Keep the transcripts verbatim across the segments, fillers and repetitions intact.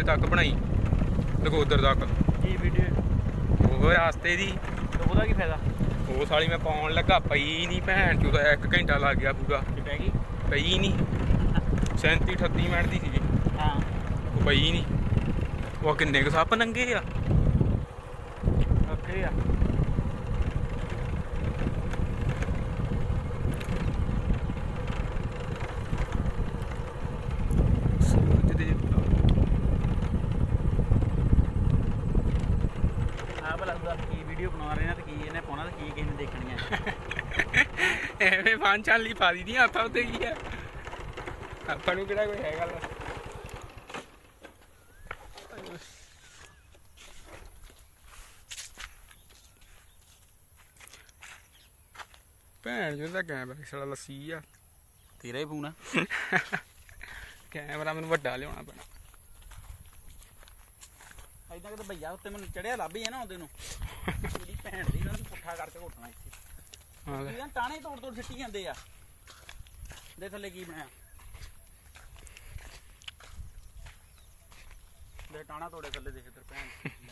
उत्ते तक बनाई नगोदर तक की वीडियो वो रास्ते दी तो ओहदा की फायदा वो साली मैं पाउन लगा पई नहीं भैन चो एक घंटा लग गया पूरा पै गई पई नहीं सैंती अठत्ती मिनट दी सी हाँ वो पई नहीं वो किन्ने क सप्प नंगे आ ओके आ वीडियो बना रहे हैं तो की इन्हें पाना तो की किसी ने देखनी है एवें फान चाली पा दी दी आप उत्ते की है ਆਪਾਂ ਨੂੰ ਕਿਹੜਾ ਕੋਈ ਹੈ ਗੱਲ ਭੈਣ ਜੋ ਦਾ ਕੈਮਰਾ ਸਾਲਾ ਲੱਸੀ ਆ ਤੇਰਾ ਹੀ ਫੋਨ ਆ ਕੈਮਰਾ ਮੈਨੂੰ ਵੱਡਾ ਲਿਆਉਣਾ ਪੈਣਾ ਐਦਾਂ ਕਿ ਭਈਆ ਉੱਤੇ ਮੈਨੂੰ ਚੜਿਆ ਲੱਭ ਹੀ ਹੈ ਨਾ ਉਹਦੇ ਨੂੰ ਮੇਰੀ ਭੈਣ ਦੀ ਇਹਨਾਂ ਨੂੰ ਪੁੱਠਾ ਕਰਕੇ ਘੋਟਣਾ ਇੱਥੇ ਹਾਂ ਇਹ ਟਾਣੇ ਤੋੜ ਤੋੜ ਸਿੱਟੀ ਜਾਂਦੇ ਆ ਦੇ ਥੱਲੇ ਕੀ ਬਣਿਆ ਦੇ ਟਾਣਾ ਤੋੜੇ ਥੱਲੇ ਦੇਖ ਇੱਧਰ ਭੈਣ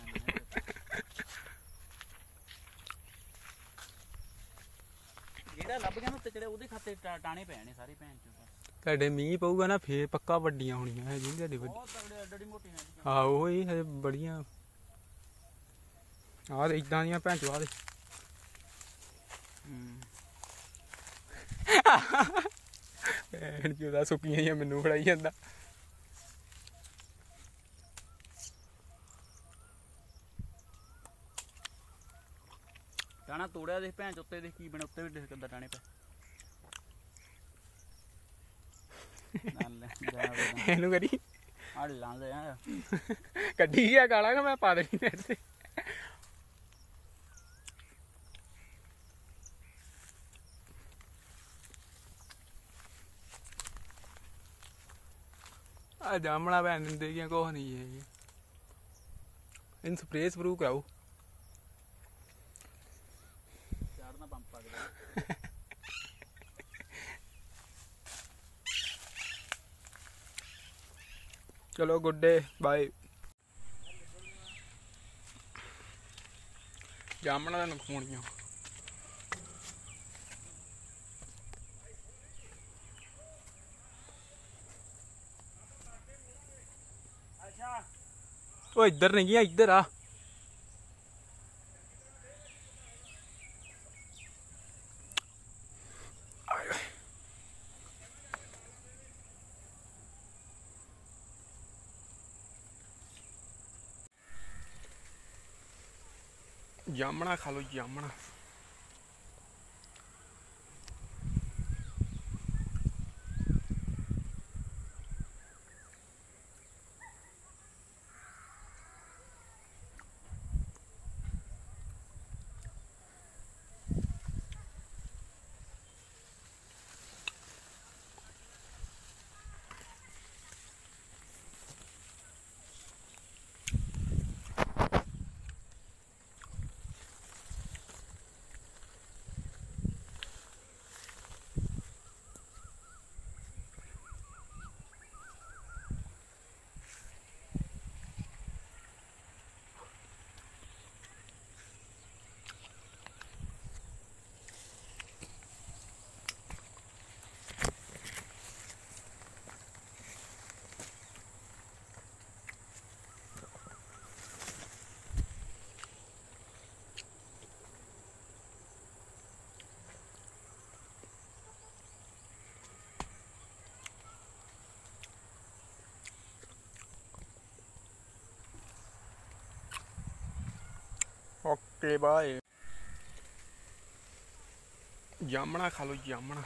ਜਿਹੜਾ ਲੱਭ ਗਿਆ ਨਾ ਉੱਤੇ ਚੜਿਆ ਉਹਦੇ ਖਾਤੇ ਟਾਣੇ ਪਏ ਨੇ ਸਾਰੇ ਭੈਣ ਚੋਂ ਤੁਹਾਡੇ ਮੀਂਹ ਪਊਗਾ ਨਾ ਫੇਰ ਪੱਕਾ ਵੱਡੀਆਂ ਹੋਣੀਆਂ ਹੈ ਜੀ ਤੁਹਾਡੀ ਬਹੁਤ ਤਗੜੇ ਡੜੀ ਮੋਟੀ ਨੇ ਹਾਂ ਉਹ ਹੀ ਹਜੇ ਬੜੀਆਂ ਆਹ ਤੇ ਇਦਾਂ ਦੀਆਂ ਭੈਣ ਚੋ ਆ ਦੇ ਭੈਣ ਚੋ ਦਾ ਸੁੱਕੀਆਂ ਜਿਹੀਆਂ ਮੈਨੂੰ ਫੜਾਈ ਜਾਂਦਾ ਟਾਣਾ ਤੋੜਿਆ ਦੇਖ ਭੈਣ ਚ ਉੱਤੇ ਦੇਖ ਕੀ ਬਣੇ ਉੱਤੇ ਵੀ ਦੇਖ ਕਿੱਦਾਂ ਟਾਣੇ ਪਏ ਇਹਨੂੰ ਕਰੀ ਆ ਲਾਂਦੇ ਆ ਕੱਢੀ ਗਿਆ ਗਾਲਾਂ ਕਿ ਮੈਂ ਪਾ ਦੇਣੀ ਨੈਟ ਤੇ ਆ ਜਾਮਣਾ ਭੈਣ ਦਿੰਦੇ ਗਿਆ ਕੁਛ ਨਹੀਂ ਹੈ ਇਹਨੂੰ ਸਪਰੇਅ ਸਪਰੂ ਕਰਾਓ ਚਾੜਨਾ ਪੰਪ ਪਾ ਦੇ चलो गुड डे बाय जामना नखूणियां ओ इधर नहीं है इधर आ जामना खा लो जामना ओके बाय जामना खा लो जामना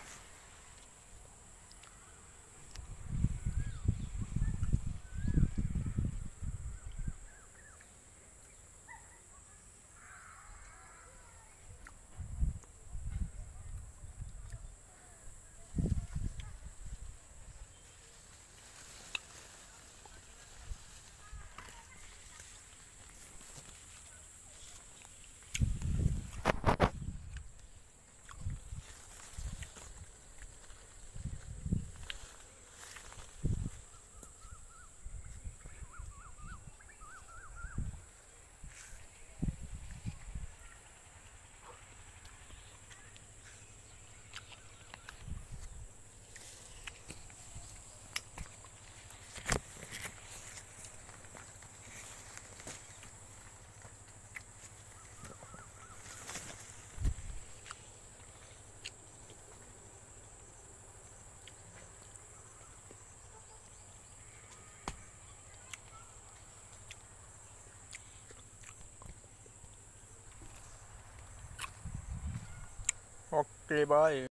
ओके बाय।